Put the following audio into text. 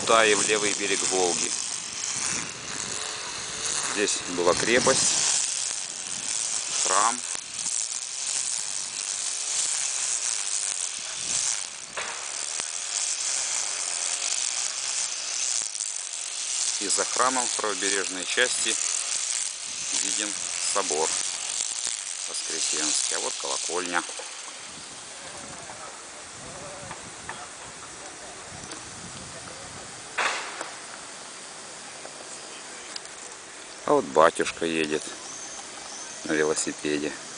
Алтае, в левый берег Волги. Здесь была крепость, храм. И за храмом в правобережной части виден собор Воскресенский. А вот колокольня. А вот батюшка едет на велосипеде.